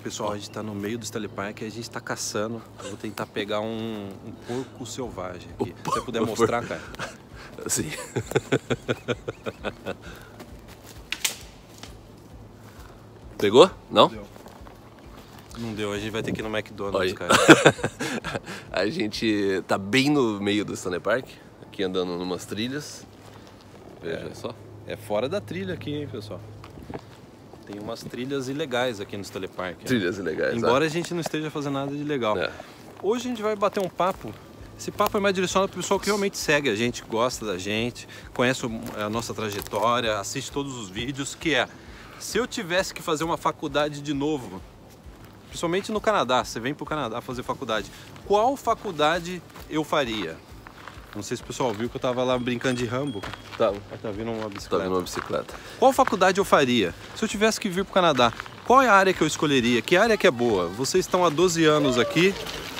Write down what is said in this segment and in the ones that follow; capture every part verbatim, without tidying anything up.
Pessoal, a gente tá no meio do Stanley Park e a gente tá caçando. Eu vou tentar pegar um, um porco selvagem aqui. Se você puder mostrar, cara. Sim. Pegou? Não? Deu. Não deu, a gente vai ter que ir no McDonald's, Olha. cara. A gente tá bem no meio do Stanley Park, aqui andando numas trilhas. Veja É. só. É fora da trilha aqui, hein, pessoal. Tem umas trilhas ilegais aqui no Stanley Park. Trilhas ilegais. Embora a gente não esteja fazendo nada de legal. É. Hoje a gente vai bater um papo. Esse papo é mais direcionado para o pessoal que realmente segue a gente, gosta da gente, conhece a nossa trajetória, assiste todos os vídeos, que é, se eu tivesse que fazer uma faculdade de novo, principalmente no Canadá, você vem para o Canadá fazer faculdade, qual faculdade eu faria? Não sei se o pessoal viu que eu tava lá brincando de Rambo. Tá, Tá vindo uma tá bicicleta. vindo uma bicicleta. Qual faculdade eu faria? Se eu tivesse que vir para o Canadá, qual é a área que eu escolheria? Que área que é boa? Vocês estão há doze anos aqui.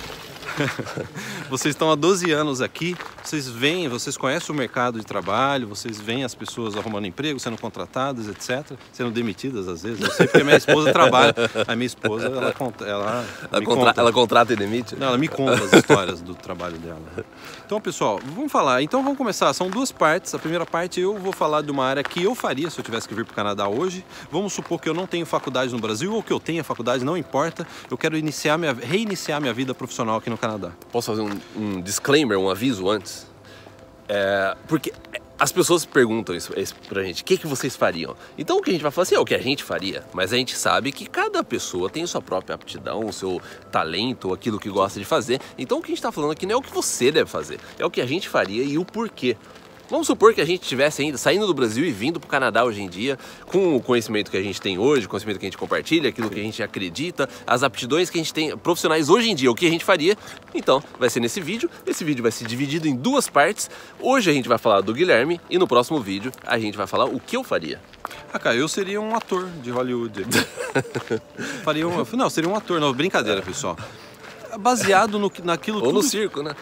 Vocês estão há doze anos aqui, vocês veem, vocês conhecem o mercado de trabalho, vocês veem as pessoas arrumando emprego, sendo contratadas, etcétera, sendo demitidas às vezes. Eu sei porque minha esposa trabalha, a minha esposa, ela, conta, ela, Ela, me contra... conta. ela contrata e demite? Não, ela me conta as histórias do trabalho dela. Então, pessoal, vamos falar. Então, vamos começar. São duas partes. A primeira parte, eu vou falar de uma área que eu faria se eu tivesse que vir para o Canadá hoje. Vamos supor que eu não tenho faculdade no Brasil ou que eu tenha faculdade, não importa. Eu quero iniciar minha, reiniciar minha vida profissional aqui no Canadá. Posso fazer um, um disclaimer, um aviso antes? É, porque as pessoas perguntam isso, isso pra gente, o que, que vocês fariam? Então o que a gente vai falar assim é o que a gente faria, mas a gente sabe que cada pessoa tem a sua própria aptidão, o seu talento, aquilo que gosta de fazer. Então o que a gente tá falando aqui não é o que você deve fazer, é o que a gente faria e o porquê. Vamos supor que a gente estivesse ainda saindo do Brasil e vindo para o Canadá hoje em dia, com o conhecimento que a gente tem hoje, o conhecimento que a gente compartilha, aquilo que a gente acredita, as aptidões que a gente tem profissionais hoje em dia, o que a gente faria. Então, vai ser nesse vídeo. Esse vídeo vai ser dividido em duas partes. Hoje a gente vai falar do Guilherme e no próximo vídeo a gente vai falar o que eu faria. Ah, cara, eu seria um ator de Hollywood. Faria um... Não, seria um ator, não, brincadeira, pessoal. Baseado no, naquilo Ou tudo... no circo, né?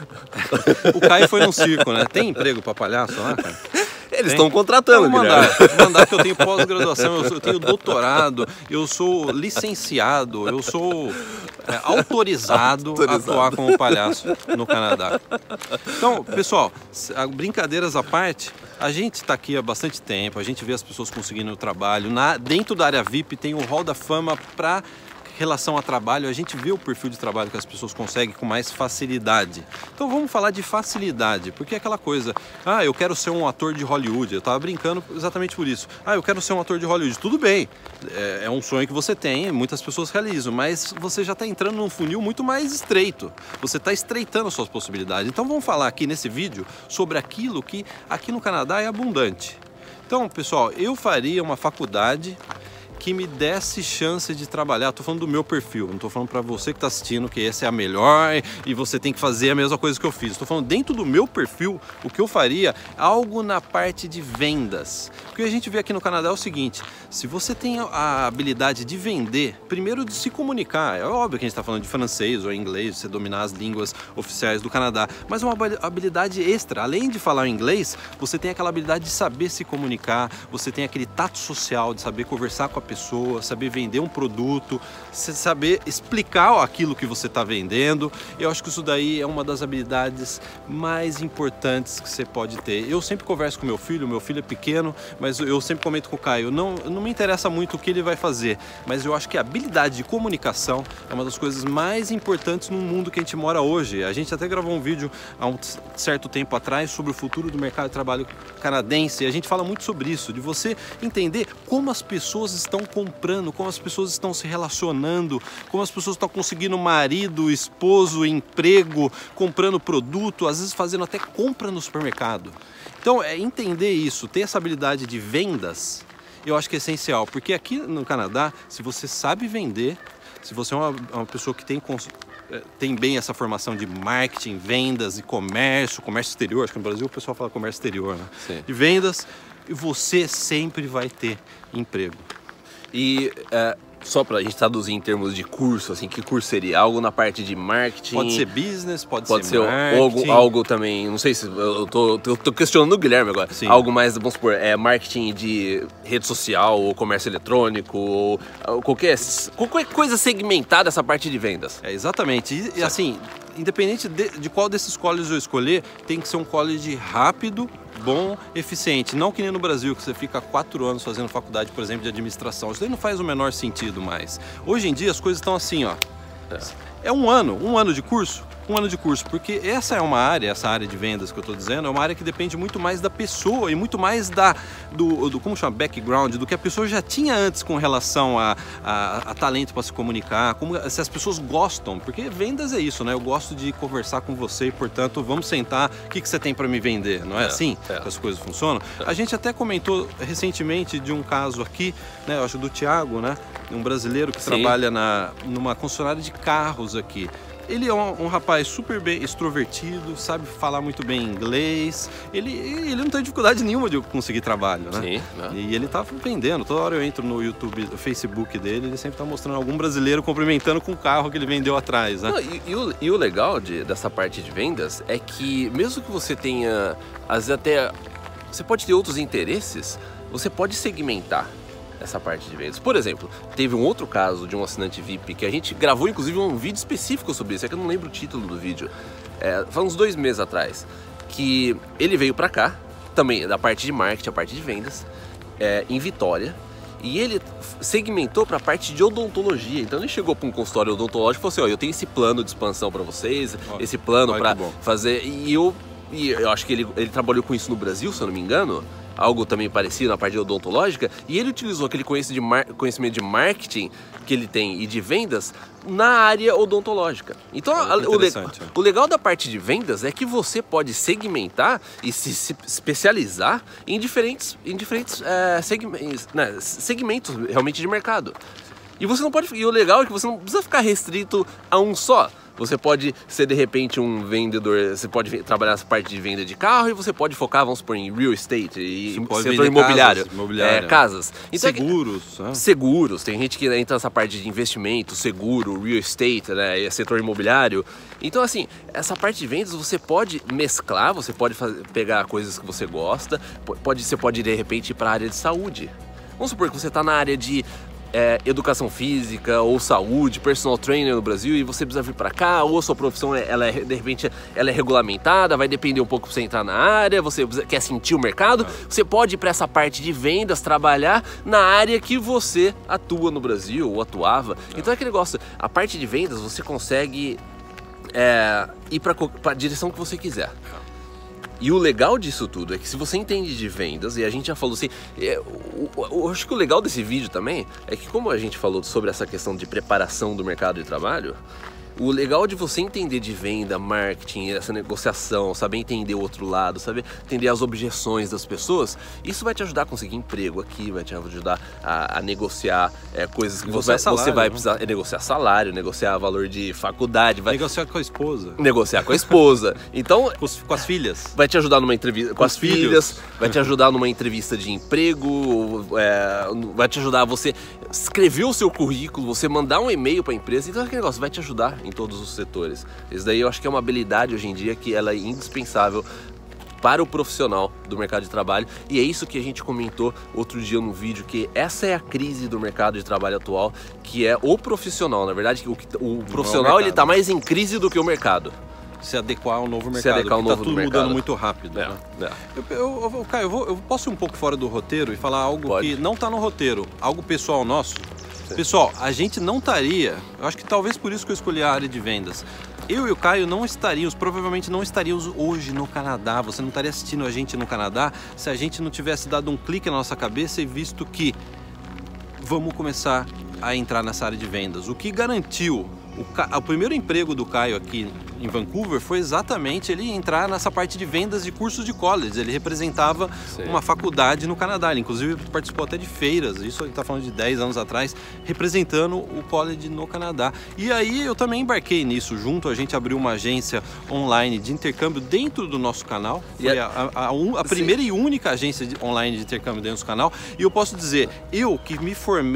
O Caio foi num circo, né? Tem emprego pra palhaço lá, cara? Eles estão contratando, então, Guilherme. mandar, mandar que eu tenho pós-graduação, eu, eu tenho doutorado, eu sou licenciado, eu sou é, autorizado, autorizado a atuar como palhaço no Canadá. Então, pessoal, brincadeiras à parte, a gente está aqui há bastante tempo, a gente vê as pessoas conseguindo o trabalho. Na, dentro da área V I P tem o Hall da Fama para... relação a trabalho, a gente vê o perfil de trabalho que as pessoas conseguem com mais facilidade. Então vamos falar de facilidade, porque é aquela coisa, ah, eu quero ser um ator de Hollywood, eu tava brincando exatamente por isso. Ah, eu quero ser um ator de Hollywood, tudo bem, é, é um sonho que você tem, muitas pessoas realizam, mas você já está entrando num funil muito mais estreito, você está estreitando suas possibilidades. Então vamos falar aqui nesse vídeo sobre aquilo que aqui no Canadá é abundante. Então, pessoal, eu faria uma faculdade que me desse chance de trabalhar. Estou falando do meu perfil, não estou falando para você que está assistindo que essa é a melhor e você tem que fazer a mesma coisa que eu fiz. Estou falando dentro do meu perfil, o que eu faria, algo na parte de vendas. O que a gente vê aqui no Canadá é o seguinte, se você tem a habilidade de vender, primeiro de se comunicar, é óbvio que a gente está falando de francês ou inglês, você dominar as línguas oficiais do Canadá, mas uma habilidade extra, além de falar inglês, você tem aquela habilidade de saber se comunicar, você tem aquele tato social, de saber conversar com a pessoa, saber vender um produto, saber explicar aquilo que você está vendendo. Eu acho que isso daí é uma das habilidades mais importantes que você pode ter. Eu sempre converso com meu filho, meu filho é pequeno, mas eu sempre comento com o Caio, não, não me interessa muito o que ele vai fazer, mas eu acho que a habilidade de comunicação é uma das coisas mais importantes no mundo que a gente mora hoje. A gente até gravou um vídeo há um certo tempo atrás sobre o futuro do mercado de trabalho canadense, e a gente fala muito sobre isso, de você entender como as pessoas estão comprando, como as pessoas estão se relacionando, como as pessoas estão conseguindo marido, esposo, emprego, comprando produto, às vezes fazendo até compra no supermercado. Então, é entender isso, ter essa habilidade de vendas, eu acho que é essencial, porque aqui no Canadá, se você sabe vender, se você é uma, uma pessoa que tem, tem bem essa formação de marketing, vendas e comércio, comércio exterior, acho que no Brasil o pessoal fala comércio exterior, né? Sim. De vendas, você sempre vai ter emprego. E é, só pra gente traduzir em termos de curso, assim, que curso seria? Algo na parte de marketing? Pode ser business, pode, pode ser, ser marketing. Algo, algo também, não sei se, eu tô, eu tô questionando o Guilherme agora. Sim. Algo mais, vamos supor, é marketing de rede social, ou comércio eletrônico, ou, ou qualquer, qualquer coisa segmentada essa parte de vendas. É, exatamente. E, e assim, independente de, de qual desses colleges eu escolher, tem que ser um college rápido, bom, eficiente. Não que nem no Brasil, que você fica quatro anos fazendo faculdade, por exemplo, de administração. Isso daí não faz o menor sentido mais. Hoje em dia as coisas estão assim, ó. É, é um ano, um ano de curso. Um ano de curso, porque essa é uma área, essa área de vendas que eu estou dizendo, é uma área que depende muito mais da pessoa e muito mais da, do, do como chama, background, do que a pessoa já tinha antes com relação a, a, a talento para se comunicar, como, se as pessoas gostam, porque vendas é isso, né? Eu gosto de conversar com você e, portanto, vamos sentar, o que, que você tem para me vender? Não é, é assim é. que as coisas funcionam? É. A gente até comentou recentemente de um caso aqui, né? Eu acho do Thiago, né? Um brasileiro que Sim. trabalha na, numa concessionária de carros aqui. Ele é um, um rapaz super bem extrovertido, sabe falar muito bem inglês. Ele, ele não tem dificuldade nenhuma de conseguir trabalho, né? Sim, né? E ele tá vendendo. Toda hora eu entro no YouTube, no Facebook dele, ele sempre tá mostrando algum brasileiro cumprimentando com o carro que ele vendeu atrás, né? Não, e, e, o, e o legal de, dessa parte de vendas é que mesmo que você tenha, às vezes até, você pode ter outros interesses, você pode segmentar essa parte de vendas. Por exemplo, teve um outro caso de um assinante V I P que a gente gravou inclusive um vídeo específico sobre isso, é que eu não lembro o título do vídeo, é, foi uns dois meses atrás, que ele veio pra cá, também da parte de marketing, a parte de vendas, é, em Vitória, e ele segmentou para a parte de odontologia. Então ele chegou para um consultório odontológico e falou assim, ó, eu tenho esse plano de expansão para vocês, ó, esse plano para fazer, e eu, e eu acho que ele, ele trabalhou com isso no Brasil, se eu não me engano, algo também parecido na parte odontológica, e ele utilizou aquele conhecimento de marketing que ele tem e de vendas na área odontológica. Então, a, o, le, o legal da parte de vendas é que você pode segmentar e se, se especializar em diferentes, em diferentes é, segmentos, né, segmentos realmente de mercado. E você não pode, e o legal é que você não precisa ficar restrito a um só. Você pode ser de repente um vendedor, você pode trabalhar nessa parte de venda de carro e você pode focar, vamos supor, em real estate e setor imobiliário, casas, imobiliário. É, casas. Então, seguros. É que, seguros, tem gente que entra nessa parte de investimento, seguro, real estate, né, setor imobiliário. Então assim, essa parte de vendas você pode mesclar, você pode fazer, pegar coisas que você gosta, pode, você pode de repente ir para a área de saúde. Vamos supor que você está na área de É, educação física ou saúde, personal trainer no Brasil e você precisa vir para cá, ou a sua profissão ela é, de repente ela é regulamentada, vai depender um pouco para você entrar na área, você quer sentir o mercado, você pode ir para essa parte de vendas, trabalhar na área que você atua no Brasil ou atuava. Então é aquele negócio, a parte de vendas você consegue é, ir para a direção que você quiser. E o legal disso tudo é que se você entende de vendas, e a gente já falou assim, é, eu acho que o legal desse vídeo também é que como a gente falou sobre essa questão de preparação do mercado de trabalho, o legal de você entender de venda, marketing, essa negociação, saber entender o outro lado, saber entender as objeções das pessoas, isso vai te ajudar a conseguir emprego aqui, vai te ajudar a, a negociar é, coisas que você, salário, você vai precisar é, negociar salário, negociar valor de faculdade, vai negociar com a esposa, negociar com a esposa, então com, os, com as filhas, vai te ajudar numa entrevista com, com as filhas, filhos. Vai te ajudar numa entrevista de emprego, é, vai te ajudar a você escrever o seu currículo, você mandar um e-mail para a empresa, então aquele negócio vai te ajudar em todos os setores. Isso daí eu acho que é uma habilidade hoje em dia que ela é indispensável para o profissional do mercado de trabalho, e é isso que a gente comentou outro dia no vídeo, que essa é a crise do mercado de trabalho atual, que é o profissional, na verdade, o, o profissional ele está mais em crise do que o mercado. Se adequar ao novo mercado, se adequar ao novo tá tudo mercado. mudando muito rápido. É, né? é. Eu, eu, eu, Caio, eu, vou, eu posso ir um pouco fora do roteiro e falar algo Pode. que não está no roteiro, algo pessoal nosso. Sim. Pessoal, a gente não estaria, eu acho que talvez por isso que eu escolhi a área de vendas. Eu e o Caio não estaríamos, provavelmente não estaríamos hoje no Canadá, você não estaria assistindo a gente no Canadá se a gente não tivesse dado um clique na nossa cabeça e visto que vamos começar a entrar nessa área de vendas. O que garantiu o, Ca... o primeiro emprego do Caio aqui em Vancouver foi exatamente ele entrar nessa parte de vendas de cursos de college. Ele representava Sim. uma faculdade no Canadá, ele inclusive participou até de feiras, isso a gente está falando de dez anos atrás, representando o college no Canadá. E aí eu também embarquei nisso junto, a gente abriu uma agência online de intercâmbio dentro do nosso canal, foi a, a, a, a primeira Sim. e única agência de, online de intercâmbio dentro do canal, e eu posso dizer, eu que me formei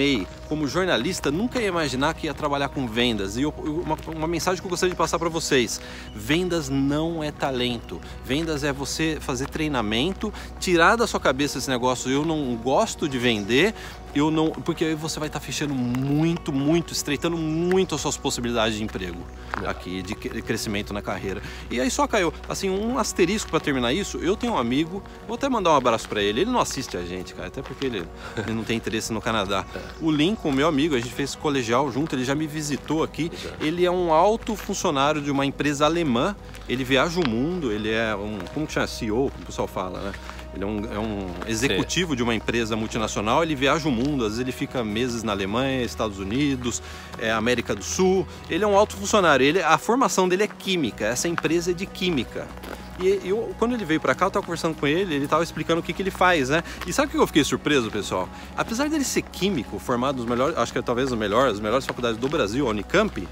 como jornalista, nunca ia imaginar que ia trabalhar com vendas. E eu, uma, uma mensagem que eu gostaria de passar para vocês: vendas não é talento. Vendas é você fazer treinamento, tirar da sua cabeça esse negócio, eu não gosto de vender, eu não, porque aí você vai estar fechando muito, muito, estreitando muito as suas possibilidades de emprego aqui, de crescimento na carreira. E aí só caiu, assim, um asterisco para terminar isso. Eu tenho um amigo, vou até mandar um abraço para ele. Ele não assiste a gente, cara, até porque ele, ele não tem interesse no Canadá. O Lincoln, meu amigo, a gente fez colegial junto, ele já me visitou aqui. Ele é um alto funcionário de uma empresa alemã. Ele viaja o mundo, ele é um, como que chama? C E O, como o pessoal fala, né? Ele é um, é um executivo Sim. de uma empresa multinacional, ele viaja o mundo, às vezes ele fica meses na Alemanha, Estados Unidos, é, América do Sul. Ele é um alto funcionário, ele, a formação dele é química, essa empresa é de química. E eu, quando ele veio pra cá, eu tava conversando com ele, ele tava explicando o que, que ele faz, né? E sabe o que eu fiquei surpreso, pessoal? Apesar dele ser químico, formado nos melhores, acho que é talvez o melhor, as melhores faculdades do Brasil, a Unicamp,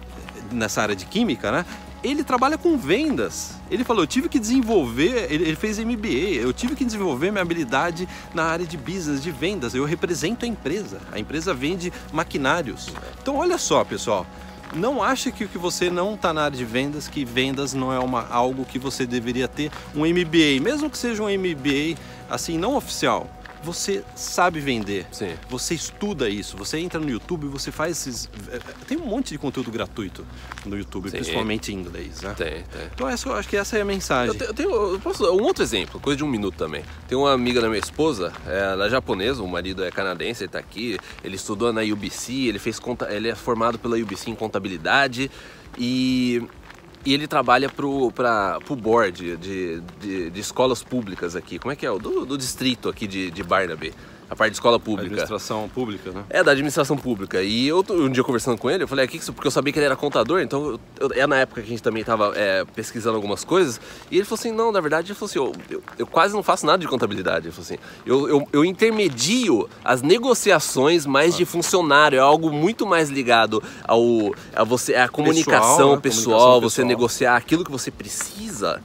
nessa área de química, né? Ele trabalha com vendas. Ele falou, eu tive que desenvolver, ele fez M B A, eu tive que desenvolver minha habilidade na área de business, de vendas. Eu represento a empresa, a empresa vende maquinários. Então olha só, pessoal, não ache que, que você não está na área de vendas, que vendas não é uma, algo que você deveria ter um M B A, mesmo que seja um M B A assim, não oficial. Você sabe vender, Sim. você estuda isso, você entra no YouTube e você faz esses... Tem um monte de conteúdo gratuito no YouTube, Sim. principalmente em inglês, né? Tem, tem. Então essa, eu acho que essa é a mensagem. Eu tenho, eu tenho eu posso, um outro exemplo, coisa de um minuto também. Tem uma amiga da minha esposa, ela é japonesa, o marido é canadense, ele tá aqui, ele estudou na U B C, ele, fez conta, ele é formado pela U B C em contabilidade e... E ele trabalha pro, pra, pro board de, de, de escolas públicas aqui. Como é que é? Do, do distrito aqui de, de Barnaby. A parte de escola pública. Administração pública, né? É, da administração pública. E eu, um dia conversando com ele, eu falei, aqui, porque eu sabia que ele era contador, então eu, é na época que a gente também estava é, pesquisando algumas coisas. E ele falou assim, não, na verdade, ele falou assim, eu, eu, eu quase não faço nada de contabilidade. Ele falou assim, eu, eu, eu intermedio as negociações mais ah. de funcionário, é algo muito mais ligado ao, a você, a comunicação pessoal, pessoal, né? Comunicação você pessoal. negociar aquilo que você precisa.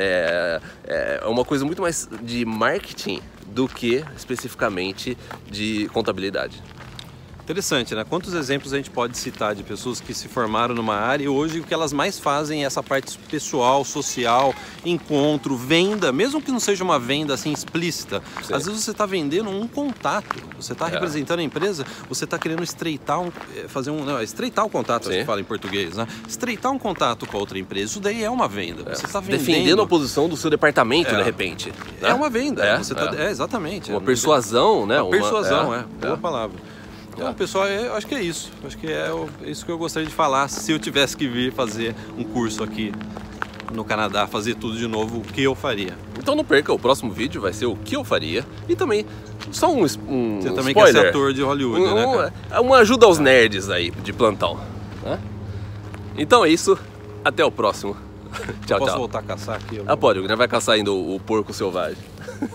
É, é uma coisa muito mais de marketing do que especificamente de contabilidade. Interessante, né? Quantos exemplos a gente pode citar de pessoas que se formaram numa área e hoje o que elas mais fazem é essa parte pessoal, social, encontro, venda, mesmo que não seja uma venda assim explícita. Sim. Às vezes você está vendendo um contato, você está é. representando a empresa, você está querendo estreitar um, fazer um, não, estreitar o contato, que fala em português, né? Estreitar um contato com a outra empresa, isso daí é uma venda. É. Você está vendendo. Defendendo a posição do seu departamento, é. de repente. É né? uma venda. É, você tá, é. é exatamente. Uma é persuasão, né? Uma persuasão, uma, é. é. Boa palavra. Então, pessoal, eu acho que é isso. Acho que é isso que eu gostaria de falar. Se eu tivesse que vir fazer um curso aqui no Canadá, fazer tudo de novo, o que eu faria. Então não perca, o próximo vídeo vai ser o que eu faria. E também, só um, um Você também spoiler. quer ser ator de Hollywood, um, né, cara? Uma ajuda aos nerds aí, de plantão. Né? Então é isso. Até o próximo. Tchau, Posso tchau. voltar a caçar aqui? Eu Ah, pode. O Guilherme vai caçar ainda o, o porco selvagem.